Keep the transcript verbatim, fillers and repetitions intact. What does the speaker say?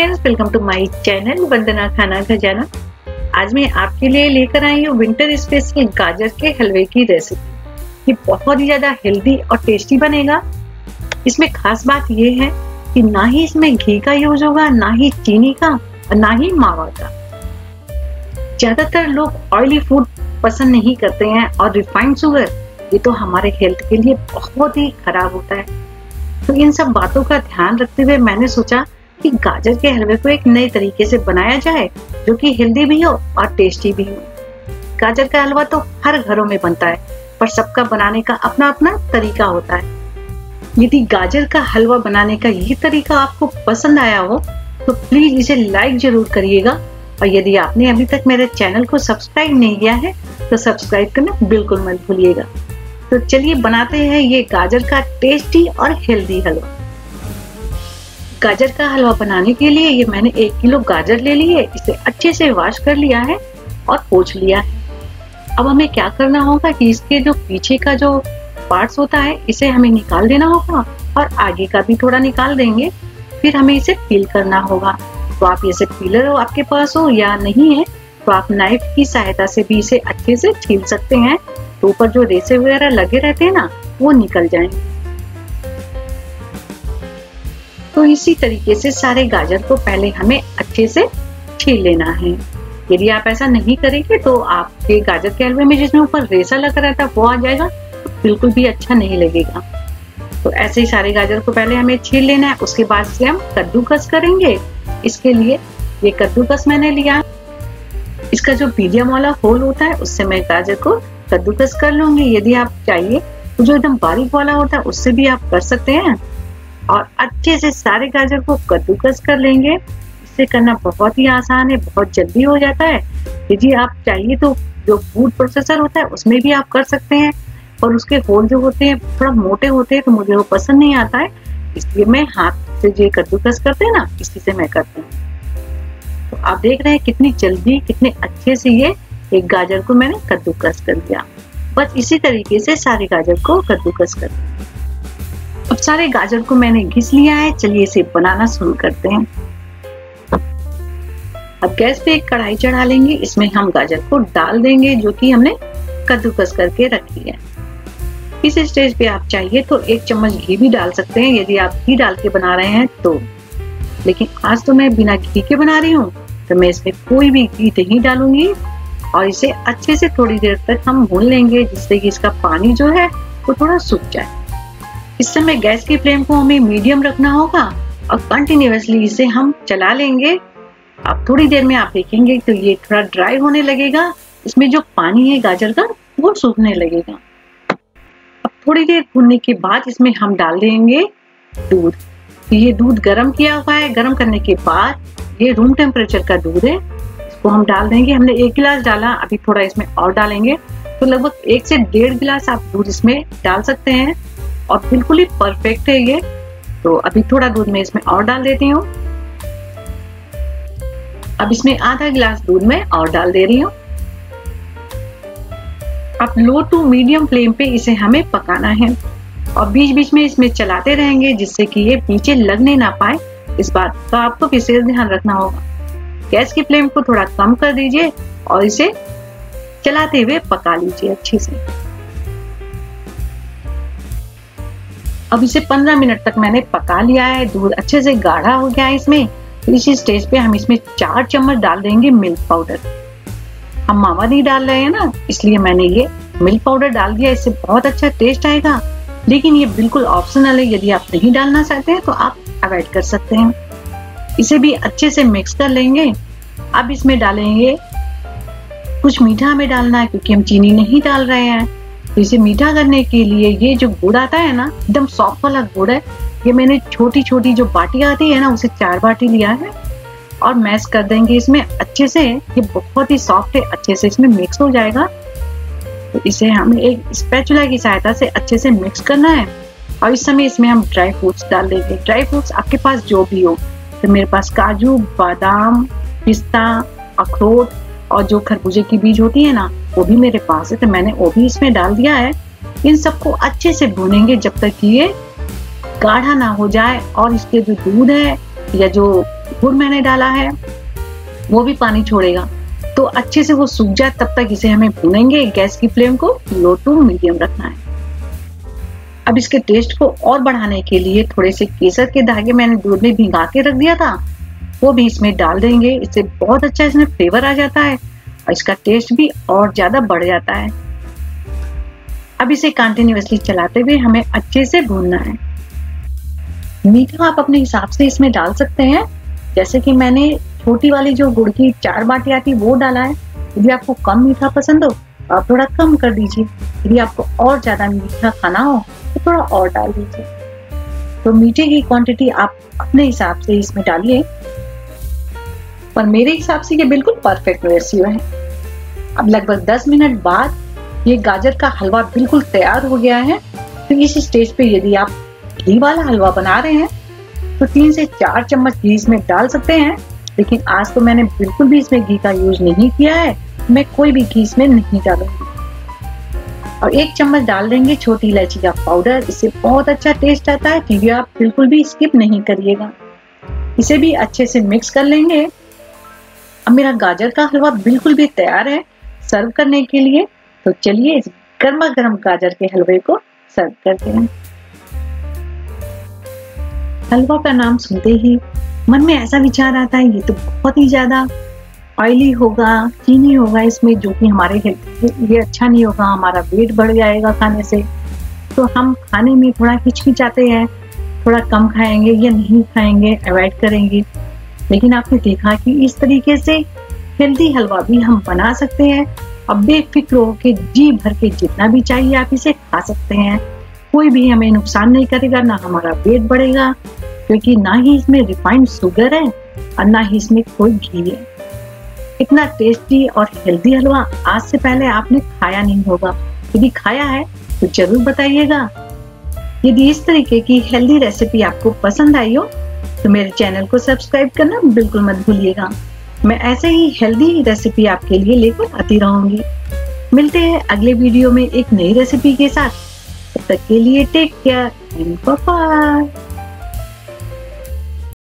Friends, welcome to my channel Vandana Khana Khazana. आज मैं आपके लिए लेकर आई हूँ विंटर स्पेशल गाजर के हलवे की रेसिपी। ये बहुत ही ज्यादा हेल्दी और टेस्टी बनेगा। इसमें खास बात ये है कि ना ही इसमें घी का यूज होगा, ना ही चीनी का और ना ही मावा का। ज्यादातर लोग ऑयली फूड पसंद नहीं करते हैं और रिफाइंड शुगर ये तो हमारे हेल्थ के लिए बहुत ही खराब होता है। तो इन सब बातों का ध्यान रखते हुए मैंने सोचा कि गाजर के हलवे को एक नए तरीके से बनाया जाए जो कि हेल्दी भी हो और टेस्टी भी हो। गाजर का हलवा तो हर घरों में बनता है, पर सबका बनाने का अपना अपना तरीका होता है। यदि गाजर का हलवा बनाने का ये तरीका आपको पसंद आया हो तो प्लीज इसे लाइक जरूर करिएगा, और यदि आपने अभी तक मेरे चैनल को सब्सक्राइब नहीं किया है तो सब्सक्राइब करना बिल्कुल मत भूलिएगा। तो चलिए बनाते हैं ये गाजर का टेस्टी और हेल्दी हलवा। गाजर का हलवा बनाने के लिए ये मैंने एक किलो गाजर ले ली है। इसे अच्छे से वॉश कर लिया है और पोंछ लिया है। अब हमें क्या करना होगा कि इसके जो पीछे का जो पार्ट्स होता है इसे हमें निकाल देना होगा, और आगे का भी थोड़ा निकाल देंगे। फिर हमें इसे पील करना होगा। तो आप इसे पीलर हो आपके पास हो या नहीं है तो आप नाइफ की सहायता से भी इसे अच्छे से छील सकते हैं, तो ऊपर जो रेशे वगैरह लगे रहते हैं ना वो निकल जाएंगे। तो इसी तरीके से सारे गाजर को पहले हमें अच्छे से छील लेना है। यदि आप ऐसा नहीं करेंगे तो आपके गाजर के हलवे में जिसमें ऊपर रेशा लगा रहता है वो आ जाएगा, तो बिल्कुल भी अच्छा नहीं लगेगा। तो ऐसे ही सारे गाजर को पहले हमें छील लेना है। उसके बाद से हम कद्दूकस करेंगे। इसके लिए ये कद्दूकस मैंने लिया। इसका जो मीडियम वाला होल होता है उससे मैं गाजर को कद्दूकस कर लूंगी। यदि आप चाहिए तो जो एकदम बारीक वाला होता है उससे भी आप कर सकते हैं, और अच्छे से सारे गाजर को कद्दूकस कर लेंगे। इससे करना बहुत ही आसान है, बहुत जल्दी हो जाता है। यदि आप चाहिए तो जो फूड प्रोसेसर होता है उसमें भी आप कर सकते हैं, और उसके होल जो होते हैं थोड़ा मोटे होते हैं तो मुझे वो पसंद नहीं आता है, इसलिए मैं हाथ से जो कद्दूकस करते हैं ना इसी से मैं करती हूँ। तो आप देख रहे हैं कितनी जल्दी कितने अच्छे से ये एक गाजर को मैंने कद्दूकस कर दिया। बस इसी तरीके से सारे गाजर को कद्दूकस कर दिया। अब सारे गाजर को मैंने घिस लिया है। चलिए इसे बनाना शुरू करते हैं। अब गैस पे एक कढ़ाई चढ़ा लेंगे। इसमें हम गाजर को डाल देंगे जो कि हमने कद्दूकस करके रखी है। इस स्टेज पे आप चाहिए तो एक चम्मच घी भी डाल सकते हैं यदि आप घी डाल के बना रहे हैं तो, लेकिन आज तो मैं बिना घी के बना रही हूँ तो मैं इसमें कोई भी घी नहीं डालूंगी, और इसे अच्छे से थोड़ी देर तक हम भून लेंगे जिससे कि इसका पानी जो है वो थोड़ा सूख जाए। इस समय गैस की फ्लेम को हमें मीडियम रखना होगा और कंटिन्यूअसली इसे हम चला लेंगे। अब थोड़ी देर में आप देखेंगे तो ये थोड़ा ड्राई होने लगेगा। इसमें जो पानी है गाजर का वो सूखने लगेगा। अब थोड़ी देर भूनने के बाद इसमें हम डाल देंगे दूध। ये दूध गर्म किया हुआ है। गर्म करने के बाद ये रूम टेम्परेचर का दूध है, इसको हम डाल देंगे। हमने एक गिलास डाला, अभी थोड़ा इसमें और डालेंगे, तो लगभग एक से डेढ़ गिलास आप दूध इसमें डाल सकते हैं, और बिल्कुल ही परफेक्ट है ये। तो अभी थोड़ा दूध मैं इसमें और डाल देती हूँ। अब इसमें आधा गिलास दूध में और डाल दे रही हूँ। अब लो टू मीडियम फ्लेम पे इसे हमें पकाना है, और बीच बीच में इसमें चलाते रहेंगे जिससे कि ये नीचे लगने ना पाए। इस बात का आपको विशेष ध्यान रखना होगा। गैस की फ्लेम को थोड़ा कम कर दीजिए और इसे चलाते हुए पका लीजिए अच्छे से। अब इसे पंद्रह मिनट तक मैंने पका लिया है। दूध अच्छे से गाढ़ा हो गया है इसमें। तो इसी स्टेज पे हम इसमें चार चम्मच डाल देंगे मिल्क पाउडर। हम मावा नहीं डाल रहे हैं ना, इसलिए मैंने ये मिल्क पाउडर डाल दिया। इससे बहुत अच्छा टेस्ट आएगा, लेकिन ये बिल्कुल ऑप्शनल है। यदि आप नहीं डालना चाहते हैं तो आप अवॉइड कर सकते हैं। इसे भी अच्छे से मिक्स कर लेंगे। अब इसमें डालेंगे कुछ मीठा हमें डालना है क्योंकि हम चीनी नहीं डाल रहे हैं। तो इसे मीठा करने के लिए ये जो गुड़ आता है ना, एकदम सॉफ्ट वाला गुड़ है। ये मैंने छोटी छोटी जो बाटी आती है ना उसे चार बाटी लिया है, और मैश कर देंगे इसमें अच्छे से। ये बहुत ही सॉफ्ट है, अच्छे से इसमें मिक्स हो जाएगा। तो इसे हमें एक स्पैचुला की सहायता से अच्छे से मिक्स करना है, और इस समय इसमें हम ड्राई फ्रूट्स डाल देंगे। ड्राई फ्रूट्स आपके पास जो भी हो, तो मेरे पास काजू, बादाम, पिस्ता, अखरोट और जो खरबूजे की बीज होती है ना वो भी मेरे पास है, तो मैंने वो भी इसमें डाल दिया है। इन सबको अच्छे से भूनेंगे जब तक कि ये गाढ़ा ना हो जाए और इसके जो दूध है या जो गुड़ मैंने डाला है वो भी पानी छोड़ेगा। तो अच्छे से वो सूख जाए तब तक इसे हमें भूनेंगे। गैस की फ्लेम को लो टू मीडियम रखना है। अब इसके टेस्ट को और बढ़ाने के लिए थोड़े से केसर के धागे मैंने दूध में भिंगा के रख दिया था, वो भी इसमें डाल देंगे। इससे बहुत अच्छा इसमें फ्लेवर आ जाता है और इसका टेस्ट भी और ज्यादा बढ़ जाता है। अब इसे कंटिन्यूअसली चलाते हुए हमें अच्छे से भूनना है। मीठा आप अपने हिसाब से इसमें डाल सकते हैं। जैसे कि मैंने छोटी वाली जो गुड़ की चार बाटी आती वो डाला है। यदि आपको कम मीठा पसंद हो तो आप थोड़ा कम कर दीजिए। यदि आपको और ज्यादा मीठा खाना हो तो थोड़ा और डाल दीजिए। तो मीठे की क्वांटिटी आप अपने हिसाब से इसमें डालिए, पर मेरे हिसाब से ये बिल्कुल परफेक्ट रेशियो है। अब लगभग दस मिनट बाद ये गाजर का हलवा बिल्कुल तैयार हो गया है। तो इस स्टेज पे यदि आप घी वाला हलवा बना रहे हैं तो तीन से चार चम्मच घी इसमें डाल सकते हैं, लेकिन आज तो मैंने बिल्कुल भी इसमें घी का यूज नहीं किया है। मैं कोई भी घी इसमें नहीं डालूंगी। और एक चम्मच डाल देंगे छोटी इलायची का पाउडर। इससे बहुत अच्छा टेस्ट आता है, तो ये आप बिल्कुल भी स्किप नहीं करिएगा। इसे भी अच्छे से मिक्स कर लेंगे। अब मेरा गाजर का हलवा बिल्कुल भी तैयार है सर्व करने के लिए। तो चलिए इस गर्मा गर्म गाजर के हलवे को सर्व करते हैं। हलवा का नाम सुनते ही मन में ऐसा विचार आता है ये तो बहुत ही ज्यादा ऑयली होगा, चीनी होगा इसमें, जो कि हमारे हेल्थ ये अच्छा नहीं होगा, हमारा वेट बढ़ जाएगा खाने से। तो हम खाने में थोड़ा हिचकिचाते हैं, थोड़ा कम खाएंगे या नहीं खाएंगे, अवॉइड करेंगे। लेकिन आपने देखा कि इस तरीके से हेल्दी हलवा भी हम बना सकते हैं। अब बेफिक्र हो के जी भर के जितना भी चाहिए आप इसे खा सकते हैं। कोई भी हमें नुकसान नहीं करेगा, ना हमारा वेट बढ़ेगा, क्योंकि ना ही इसमें रिफाइंड शुगर है और ना ही इसमें कोई घी है। इतना टेस्टी और हेल्दी हलवा आज से पहले आपने खाया नहीं होगा। यदि खाया है तो जरूर बताइएगा। यदि इस तरीके की हेल्दी रेसिपी आपको पसंद आई हो तो मेरे चैनल को सब्सक्राइब करना बिल्कुल मत भूलिएगा। मैं ऐसे ही हेल्दी रेसिपी आपके लिए लेकर आती रहूंगी। मिलते हैं अगले वीडियो में एक नई रेसिपी के साथ। तब तक के लिए take care and bye bye.